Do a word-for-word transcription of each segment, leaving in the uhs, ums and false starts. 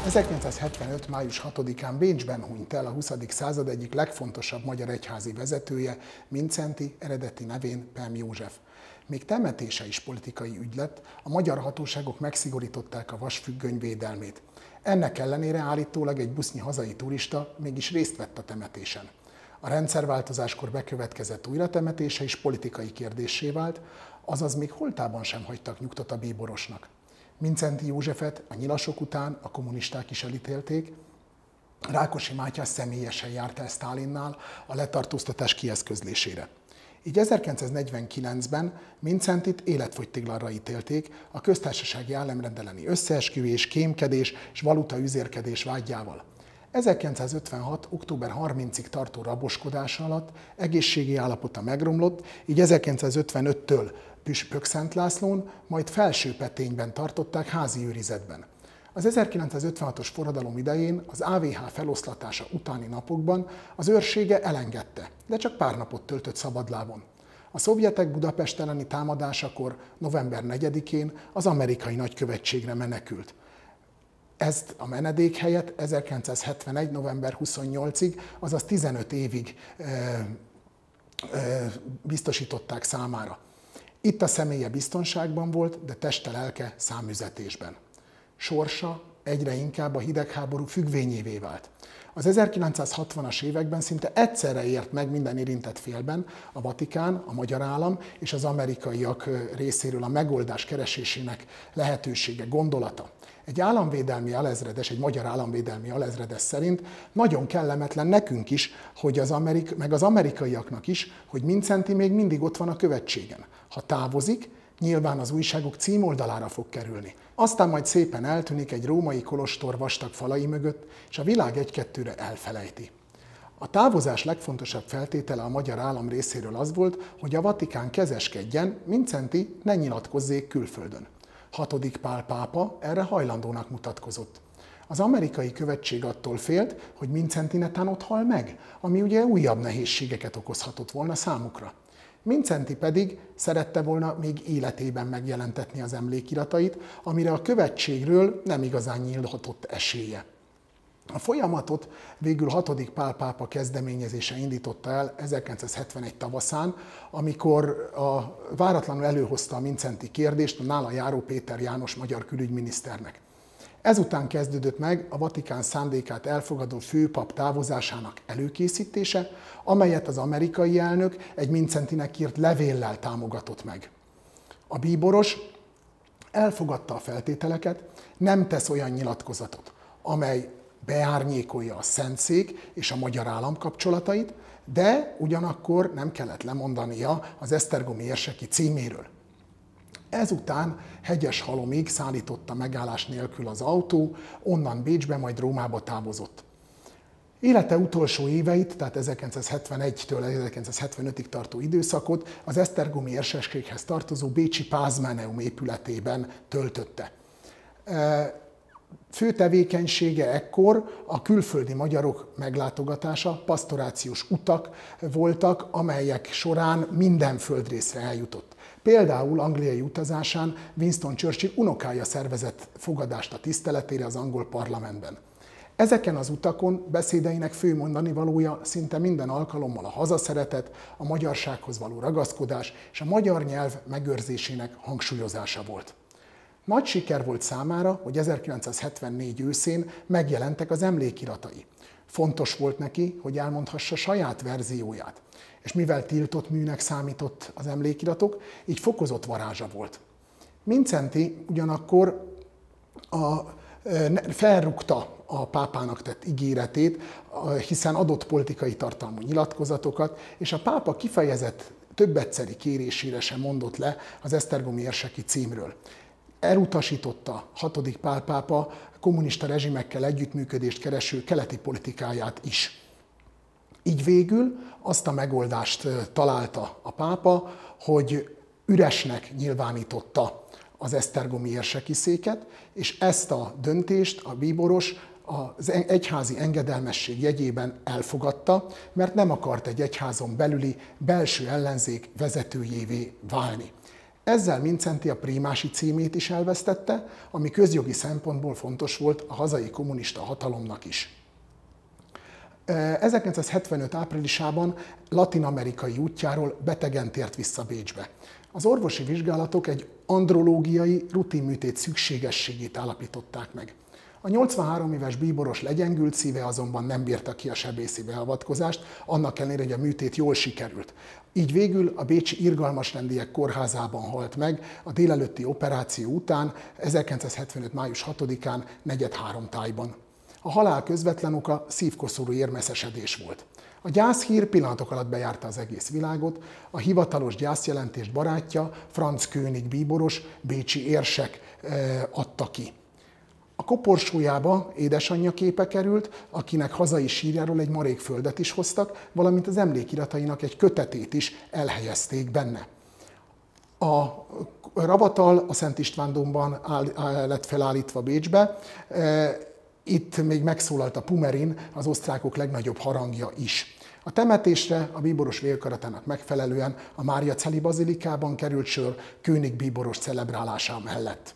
ezerkilencszázhetvenöt. május hatodikán Bécsben hunyt el a huszadik század egyik legfontosabb magyar egyházi vezetője, Mindszenty, eredeti nevén Pem József. Még temetése is politikai ügy lett, a magyar hatóságok megszigorították a vasfüggöny védelmét. Ennek ellenére állítólag egy busznyi hazai turista mégis részt vett a temetésen. A rendszerváltozáskor bekövetkezett újratemetése is politikai kérdéssé vált, azaz még holtában sem hagytak nyugtot a bíborosnak. Mindszenty Józsefet a nyilasok után a kommunisták is elítélték, Rákosi Mátyás személyesen járt el Sztálinnál a letartóztatás kieszközlésére. Így ezerkilencszáznegyvenkilencben Mindszentyt életfogytiglanra ítélték a köztársasági államrend elleni összeesküvés, kémkedés és valutaüzérkedés vádjával. ezerkilencszázötvenhat. október harmincadikáig tartó raboskodása alatt egészségi állapota megromlott, így ezerkilencszázötvenöttől Püspök Szent Lászlón, majd Felsőpetényben tartották házi őrizetben. Az ezerkilencszázötvenhatos forradalom idején, az á vé há feloszlatása utáni napokban az őrsége elengedte, de csak pár napot töltött szabadlábon. A szovjetek Budapest elleni támadásakor november negyedikén az amerikai nagykövetségre menekült. Ezt a menedékhelyet ezerkilencszázhetvenegy. november huszonnyolcadikáig, azaz tizenöt évig e, e, biztosították számára. Itt a személye biztonságban volt, de teste lelke számüzetésben. Sorsa egyre inkább a hidegháború függvényévé vált. Az ezerkilencszázhatvanas években szinte egyszerre ért meg minden érintett félben a Vatikán, a magyar állam és az amerikaiak részéről a megoldás keresésének lehetősége, gondolata. Egy államvédelmi alezredes, egy magyar államvédelmi alezredes szerint nagyon kellemetlen nekünk is, hogy az Amerik, meg az amerikaiaknak is, hogy Mindszenty még mindig ott van a követségen. Ha távozik, nyilván az újságok címoldalára fog kerülni. Aztán majd szépen eltűnik egy római kolostor vastag falai mögött, és a világ egy-kettőre elfelejti. A távozás legfontosabb feltétele a magyar állam részéről az volt, hogy a Vatikán kezeskedjen, Mindszenty ne nyilatkozzék külföldön. Hatodik Pál pápa erre hajlandónak mutatkozott. Az amerikai követség attól félt, hogy Mindszenty netán ott hal meg, ami ugye újabb nehézségeket okozhatott volna számukra. Mindszenty pedig szerette volna még életében megjelentetni az emlékiratait, amire a követségről nem igazán nyílhatott esélye. A folyamatot végül hatodik Pál pápa kezdeményezése indította el ezerkilencszázhetvenegy tavaszán, amikor a, váratlanul előhozta a Mindszenty kérdést a nála járó Péter János magyar külügyminiszternek. Ezután kezdődött meg a Vatikán szándékát elfogadó főpap távozásának előkészítése, amelyet az amerikai elnök egy Mindszentynek írt levéllel támogatott meg. A bíboros elfogadta a feltételeket, nem tesz olyan nyilatkozatot, amely beárnyékolja a Szentszék és a magyar állam kapcsolatait, de ugyanakkor nem kellett lemondania az esztergomi érseki címéről. Ezután Hegyeshalomig szállította megállás nélkül az autó, onnan Bécsbe, majd Rómába távozott. Élete utolsó éveit, tehát ezerkilencszázhetvenegytől ezerkilencszázhetvenötig tartó időszakot az esztergomi érsekséghez tartozó bécsi Pázmáneum épületében töltötte. Fő tevékenysége ekkor a külföldi magyarok meglátogatása, pasztorációs utak voltak, amelyek során minden földrészre eljutott. Például angliai utazásán Winston Churchill unokája szervezett fogadást a tiszteletére az angol parlamentben. Ezeken az utakon beszédeinek fő mondanivalója szinte minden alkalommal a hazaszeretet, a magyarsághoz való ragaszkodás és a magyar nyelv megőrzésének hangsúlyozása volt. Nagy siker volt számára, hogy ezerkilencszázhetvennégy őszén megjelentek az emlékiratai. Fontos volt neki, hogy elmondhassa saját verzióját, és mivel tiltott műnek számított az emlékiratok, így fokozott varázsa volt. Mindszenty ugyanakkor a, felrúgta a pápának tett ígéretét, hiszen adott politikai tartalmú nyilatkozatokat, és a pápa kifejezett többetszeri kérésére sem mondott le az esztergomi érseki címről. Elutasította hatodik Pál pápa kommunista rezsimekkel együttműködést kereső keleti politikáját is. Így végül azt a megoldást találta a pápa, hogy üresnek nyilvánította az esztergomi érseki széket, és ezt a döntést a bíboros az egyházi engedelmesség jegyében elfogadta, mert nem akart egy egyházon belüli belső ellenzék vezetőjévé válni. Ezzel Mindszenty a prímási címét is elvesztette, ami közjogi szempontból fontos volt a hazai kommunista hatalomnak is. ezerkilencszázhetvenöt áprilisában latin-amerikai útjáról betegen tért vissza Bécsbe. Az orvosi vizsgálatok egy andrológiai rutinműtét szükségességét állapították meg. A nyolcvanhárom éves bíboros legyengült szíve azonban nem bírta ki a sebészi beavatkozást, annak ellenére, hogy a műtét jól sikerült. Így végül a bécsi Irgalmasrendiek kórházában halt meg a délelőtti operáció után, ezerkilencszázhetvenöt május hatodikán negyed három tájban. A halál közvetlen oka szívkoszorú érmeszesedés volt. A gyászhír pillanatok alatt bejárta az egész világot, a hivatalos gyászjelentést barátja, Franz König bíboros, bécsi érsek adta ki. A koporsójába édesanyja képe került, akinek hazai sírjáról egy marékföldet is hoztak, valamint az emlékiratainak egy kötetét is elhelyezték benne. A ravatal a Szent István dombban lett felállítva Bécsbe. Itt még megszólalt a Pumerin, az osztrákok legnagyobb harangja is. A temetésre a bíboros vérkaratának megfelelően a Máriaceli bazilikában került sor König bíboros celebrálása mellett.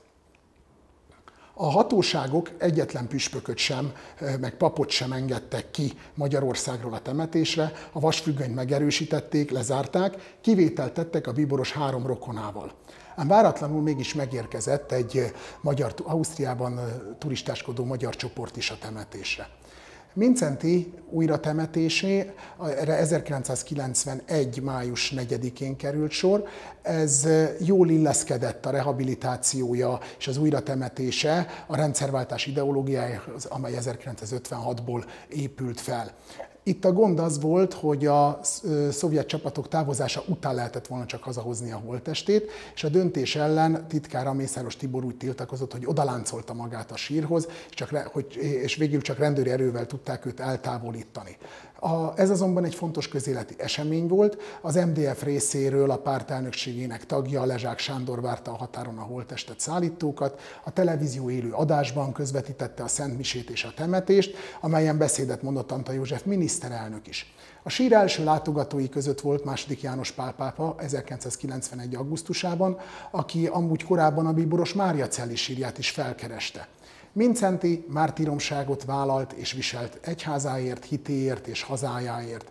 A hatóságok egyetlen püspököt sem, meg papot sem engedtek ki Magyarországról a temetésre, a vasfüggönyt megerősítették, lezárták, kivételt tettek a bíboros három rokonával. Ám váratlanul mégis megérkezett egy magyar, Ausztriában turistáskodó magyar csoport is a temetésre. Mindszenty újratemetésé ezerkilencszázkilencvenegy május negyedikén került sor. Ez jól illeszkedett a rehabilitációja és az újratemetése a rendszerváltás ideológiájához, amely ezerkilencszázötvenhatból épült fel. Itt a gond az volt, hogy a szovjet csapatok távozása után lehetett volna csak hazahozni a holttestét, és a döntés ellen titkára Mészáros Tibor úgy tiltakozott, hogy odaláncolta magát a sírhoz, és, csak, hogy, és végül csak rendőri erővel tudták őt eltávolítani. A, ez azonban egy fontos közéleti esemény volt. Az em dé ef részéről a párt elnökségének tagja, Lezsák Sándor várta a határon a holttestet szállítókat. A televízió élő adásban közvetítette a szentmisét és a temetést, amelyen beszédet mondott Antall József miniszterelnök is. A sír első látogatói között volt második János Pál pápa ezerkilencszázkilencvenegy. augusztusában, aki amúgy korábban a bíboros Máriacelli sírját is felkereste. Mindszenty mártíromságot vállalt és viselt egyházáért, hitéért és hazájáért.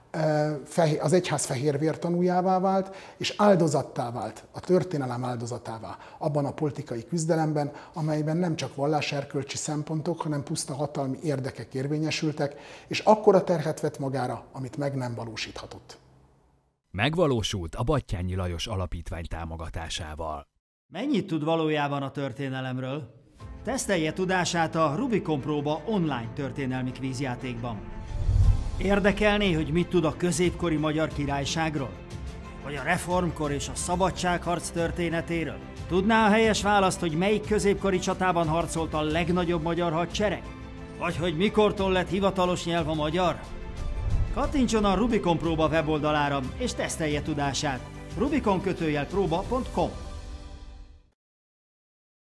Az egyház fehérvértanújává vált, és áldozattá vált, a történelem áldozatává abban a politikai küzdelemben, amelyben nem csak valláserkölcsi szempontok, hanem puszta hatalmi érdekek érvényesültek, és akkora terhet vett magára, amit meg nem valósíthatott. Megvalósult a Batthyány Lajos Alapítvány támogatásával. Mennyit tud valójában a történelemről? Tesztelje tudását a Rubikon próba online történelmi kvízjátékban. Érdekelné, hogy mit tud a középkori magyar királyságról? Vagy a reformkor és a szabadságharc történetéről? Tudná a helyes választ, hogy melyik középkori csatában harcolt a legnagyobb magyar hadsereg? Vagy hogy mikortól lett hivatalos nyelv a magyar? Kattintson a Rubikon próba weboldalára és tesztelje tudását. rubikon kötőjel próba pont com